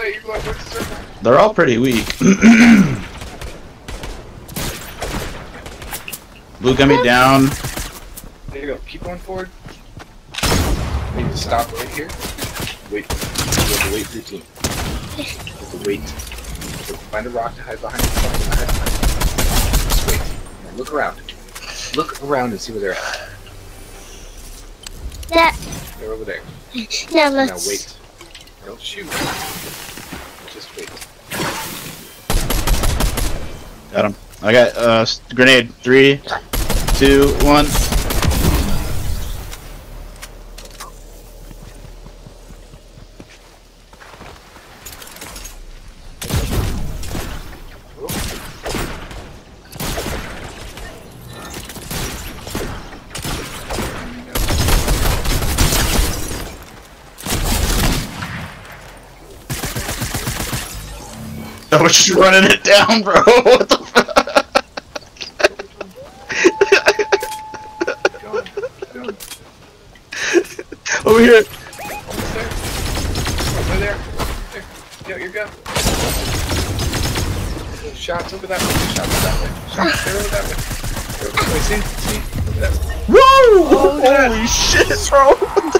you're going towards the circle. They're all pretty weak. Blue gummy down. There you go. Keep going forward. We need to stop right here. Wait. You have to wait for your team. You have to wait. So find a rock to hide behind. Just wait. Now look around. Look around and see where they're at. They're over there. Now Now wait. Don't shoot. Just wait. Got him. I got grenade. 3, 2, 1. I was just running it down, bro. What the fuck? Over here. Almost there. Over there. There. Yo, you're good. Shots over that way. Shots over that way. Shots there over that way. There over that way. See? Over that way. Woo! Oh, Holy shit, bro.